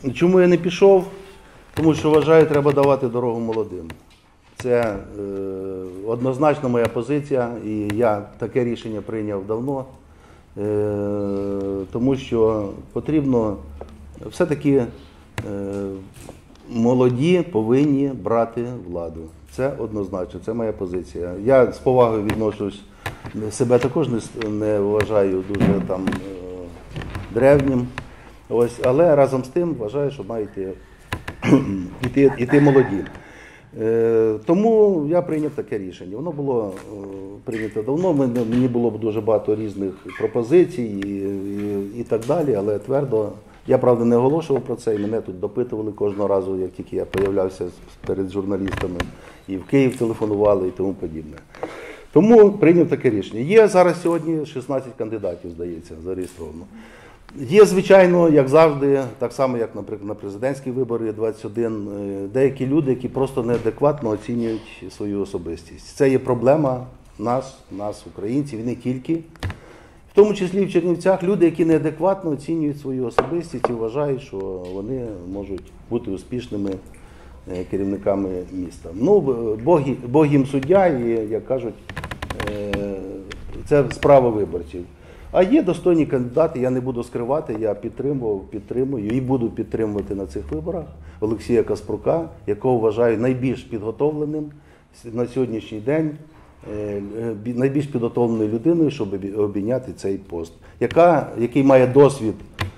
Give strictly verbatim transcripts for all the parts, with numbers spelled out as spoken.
Чому я не пішов? Тому що вважаю, треба давати дорогу молодим. Це е, однозначно моя позиція, і я таке рішення прийняв давно, е, тому що потрібно все-таки е, молоді повинні брати владу. Це однозначно, це моя позиція. Я з повагою відношусь, себе також не, не вважаю дуже там е, древнім, ось, але разом з тим вважаю, що мають іти, іти молоді. Е, тому я прийняв таке рішення. Воно було е, прийнято давно, мені було б дуже багато різних пропозицій і, і, і так далі, але твердо, я правда не оголошував про це, і мене тут допитували кожного разу, як тільки я появлявся перед журналістами, і в Київ телефонували і тому подібне. Тому прийняв таке рішення. Є зараз сьогодні шістнадцять кандидатів, здається, зареєстровано. Є, звичайно, як завжди, так само, як, наприклад, на президентські вибори двадцять один, деякі люди, які просто неадекватно оцінюють свою особистість. Це є проблема нас, нас, українців, і не тільки. В тому числі в Чернівцях люди, які неадекватно оцінюють свою особистість і вважають, що вони можуть бути успішними керівниками міста. Ну, Бог, Бог їм суддя, і, як кажуть, це справа виборців. А є достойні кандидати, я не буду скривати, я підтримував, підтримую і буду підтримувати на цих виборах Олексія Каспрука, якого вважаю найбільш підготовленим на сьогоднішній день, найбільш підготовленою людиною, щоб обійняти цей пост, яка, який має досвід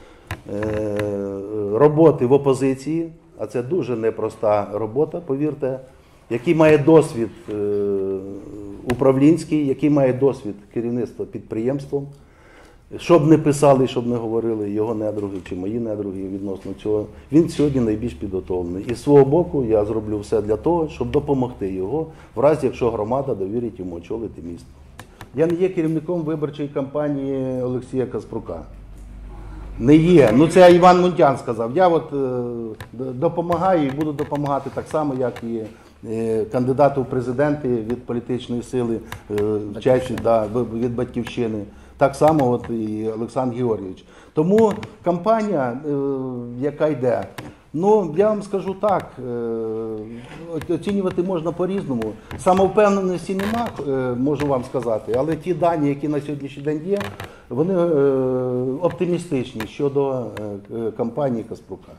роботи в опозиції, а це дуже непроста робота, повірте, який має досвід управлінський, який має досвід керівництва підприємством. Щоб не писали, щоб не говорили його недруги чи мої недруги відносно цього, він сьогодні найбільш підготовлений. І з свого боку я зроблю все для того, щоб допомогти його, в разі, якщо громада довірить йому очолити місто. Я не є керівником виборчої кампанії Олексія Каспрука. Не є. Ну це Іван Мунтян сказав. Я от е, допомагаю і буду допомагати так само, як і е, кандидату в президенти від політичної сили, е, чаще, да, від Батьківщини. Так само от і Олександр Георгійович. Тому кампанія, е, яка йде, ну, я вам скажу так, е, оцінювати можна по-різному. Самовпевненості нема, е, можу вам сказати, але ті дані, які на сьогоднішній день є, вони е, оптимістичні щодо е, кампанії Каспрука.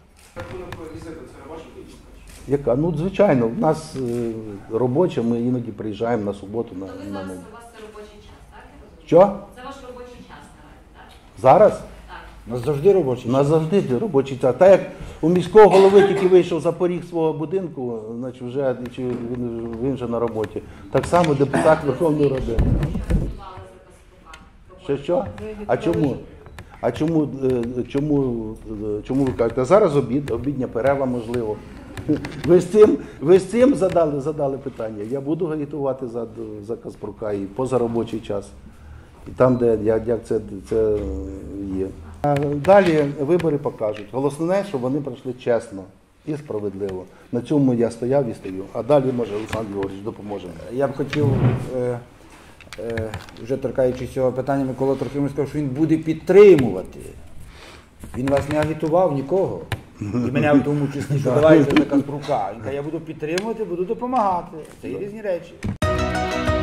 Яка? Ну, звичайно, в нас е, робоча, ми іноді приїжджаємо на суботу. На, тобто на... зараз у вас це робочий час, так? Що? Це ваш робочий час, так? Зараз? Так. У нас завжди робочий час. У нас завжди робочий час. Так як у міського голови тільки вийшов за поріг свого будинку, значить вже він, він вже на роботі. Так само депутат Верховної Ради. Що, що? А чому? А чому, чому, чому ви кажете? А зараз обід, обідня перерва, можливо. Ви з цим, ви з цим задали, задали питання. Я буду агітувати за, за Каспрука і позаробочий час. І там, де як, як це, це є. А далі вибори покажуть. Головне, щоб вони пройшли чесно і справедливо. На цьому я стояв і стою. А далі, може, Олександр Георгійович допоможе. Я б хотів, е, е, вже торкаючись цього питання, Микола Трохимович сказав, що він буде підтримувати. Він вас не агітував нікого. І мене в тому числі, що давайте за Каспрука. Він каже, я буду підтримувати, буду допомагати. Це є різні речі.